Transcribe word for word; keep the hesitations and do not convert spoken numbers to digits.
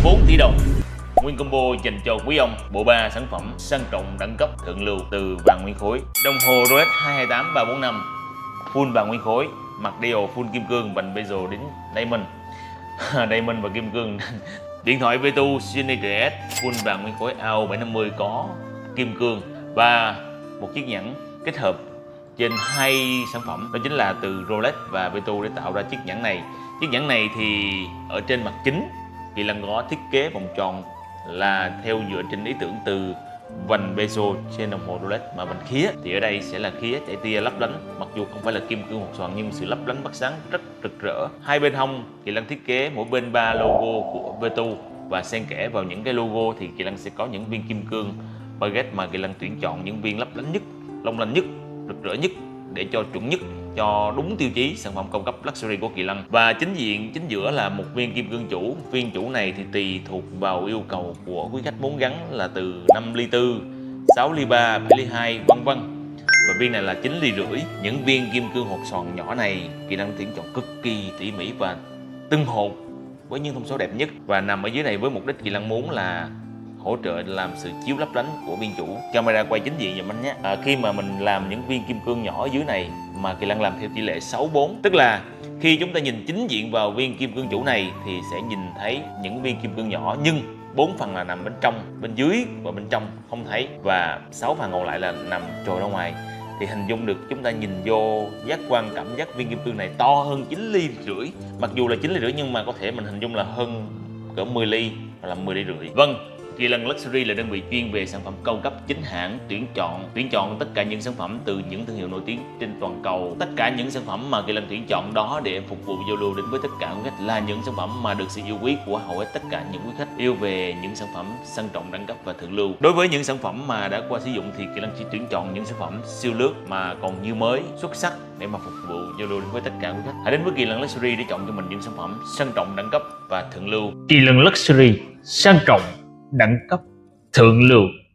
bốn tỷ đồng. Nguyên combo dành cho quý ông, bộ ba sản phẩm sang trọng đẳng cấp thượng lưu từ vàng nguyên khối. Đồng hồ Rolex hai hai tám ba bốn năm full vàng nguyên khối, mặt dial full kim cương, vành bezel đến diamond. Diamond và kim cương. Điện thoại Vertu Signature S full vàng nguyên khối A O bảy năm mươi có kim cương và một chiếc nhẫn kết hợp trên hai sản phẩm, đó chính là từ Rolex và Vertu để tạo ra chiếc nhẫn này. Chiếc nhẫn này thì ở trên mặt chính Kỳ Lân có thiết kế vòng tròn là theo dựa trên ý tưởng từ vành bezel trên đồng hồ Rolex, mà vành khía thì ở đây sẽ là khía chạy tia lấp lánh, mặc dù không phải là kim cương hoặc xoàn nhưng sự lấp lánh bắt sáng rất rực rỡ. Hai bên hông Kỳ Lân thiết kế mỗi bên ba logo của Vertu, và xen kẽ vào những cái logo thì Kỳ Lân sẽ có những viên kim cương baguette mà Kỳ Lân tuyển chọn những viên lấp lánh nhất, long lanh nhất, rực rỡ nhất để cho chuẩn nhất, cho đúng tiêu chí sản phẩm cao cấp luxury của Kỳ Lân. Và chính diện chính giữa là một viên kim cương chủ. Viên chủ này thì tùy thuộc vào yêu cầu của quý khách muốn gắn là từ năm ly tư, sáu ly ba, bảy ly hai vân vân. Và viên này là chín ly rưỡi. Những viên kim cương hột xoàn nhỏ này Kỳ Lân tuyển chọn cực kỳ tỉ mỉ và từng hột với những thông số đẹp nhất, và nằm ở dưới này với mục đích Kỳ Lân muốn là hỗ trợ làm sự chiếu lấp lánh của viên chủ. Camera quay chính diện giùm anh nhé. À, khi mà mình làm những viên kim cương nhỏ ở dưới này mà Kỳ Lân làm theo tỷ lệ sáu bốn, tức là khi chúng ta nhìn chính diện vào viên kim cương chủ này thì sẽ nhìn thấy những viên kim cương nhỏ, nhưng bốn phần là nằm bên trong, bên dưới và bên trong không thấy, và sáu phần còn lại là nằm trồi ra ngoài. Thì hình dung được chúng ta nhìn vô giác quan cảm giác viên kim cương này to hơn chín ly rưỡi. Mặc dù là chín ly rưỡi nhưng mà có thể mình hình dung là hơn cỡ mười ly hoặc là mười ly rưỡi. Vâng, Kỳ Lân Luxury là đơn vị chuyên về sản phẩm cao cấp chính hãng, tuyển chọn tuyển chọn tất cả những sản phẩm từ những thương hiệu nổi tiếng trên toàn cầu. Tất cả những sản phẩm mà Kỳ Lân tuyển chọn đó để phục vụ giao lưu đến với tất cả quý khách là những sản phẩm mà được sự yêu quý của hầu hết tất cả những quý khách yêu về những sản phẩm sang trọng đẳng cấp và thượng lưu. Đối với những sản phẩm mà đã qua sử dụng thì Kỳ Lân chỉ tuyển chọn những sản phẩm siêu lướt mà còn như mới, xuất sắc để mà phục vụ giao lưu đến với tất cả quý khách. Hãy đến với Kỳ Lân Luxury để chọn cho mình những sản phẩm sang trọng đẳng cấp và thượng lưu. Kỳ Lân Luxury sang trọng đẳng cấp thượng lưu.